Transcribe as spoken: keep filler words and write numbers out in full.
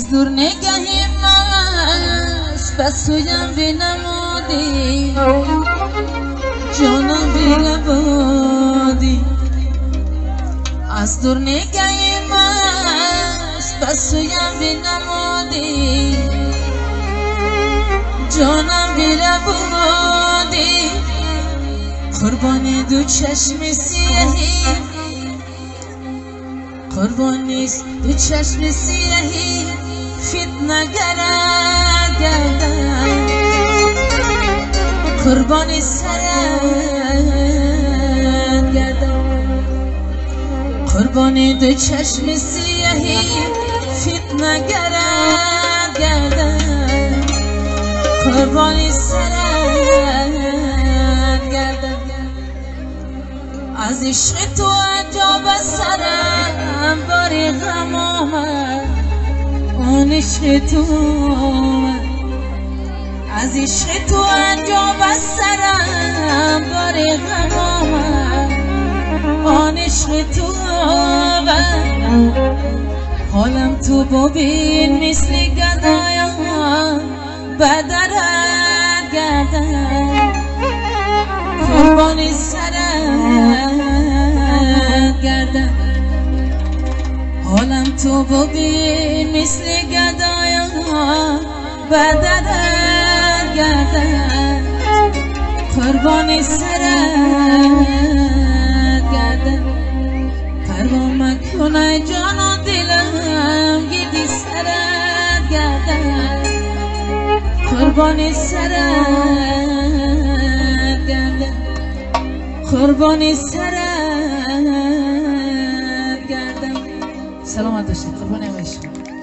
از دور نگهی مست بس سویم بنمودی جانم بلبادی از دور نگهی مست بس سویم بنمودی جانم بلبادی قربانی دو چشم سیاهی قربانی دو چشم سیاهی فتنه گرد گردن قربانی سرد گردن قربانی دو چشم سیاهی فتنه گرد گردن قربانی سرد گردن از عشق تو عجاب سرم باری غم آمد آن عشق تو از عشق تو عجاب سرم باری غم آمد آن عشق تو حالم تو ببین مثل گدایان بدرد گردن قربانی سرد گردن حالم تو ببین مثل گدایان بدرد گردن قربانی سرد گردن پروا مکنه جان و دلم گیدی سرد گردن قربانی سرد گردن قربانی سرد گردن سلامت باشید قربانی باشید